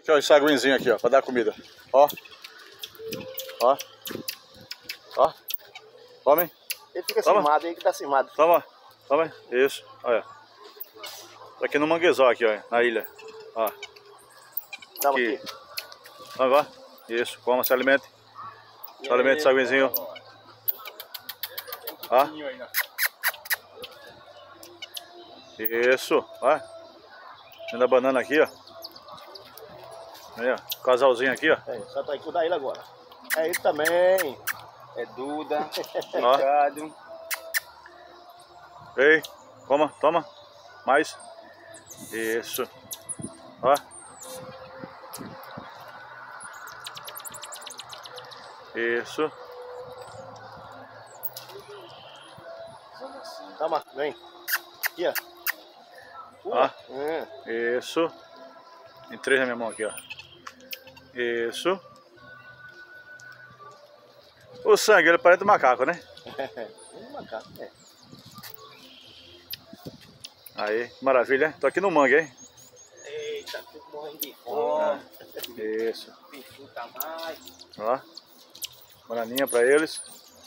Aqui, ó, esse aguinzinho aqui, ó, pra dar comida. Ó. Ó. Ó. Tome. Ele fica cismado, ele que tá cismado. Toma. Toma. Isso. Olha. Tô aqui no manguezal aqui, ó, na ilha. Ó. Toma aqui. Toma, ó. Isso. Coma, se alimente. Se alimente esse aguinzinho. Ó. Isso. Ó. Ainda banana aqui, ó. Aí, ó. Casalzinho aqui, ó. É, só tá aí cuidar ele agora. É ele também. É Duda, Ó. Ricardo. Ei, coma, toma. Mais. Isso. Ó. Isso. Toma, vem. Aqui, ó. Ó. É. Isso. Tem 3 na minha mão aqui, ó. Isso. O sangue, ele parece do macaco, né? Um macaco, é. Aí, maravilha, hein? Tô aqui no mangue, hein? Eita, tudo morrendo de fome. Isso. Pichuca mais. Ó. Bananinha pra eles.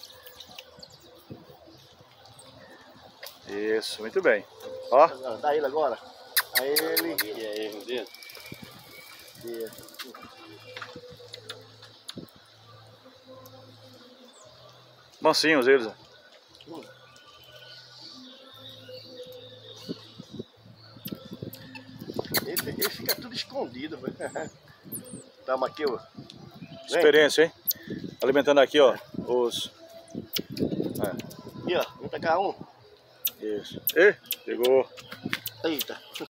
Isso, muito bem. Ó. Dá ele agora. A ele. E aí, meu Deus? Mansinhos eles. Ele fica tudo escondido. Toma aqui, ó. Experiência, hein? Alimentando aqui, ó. Os. Aqui, ó. Vem tacar um. Isso. E pegou. Eita.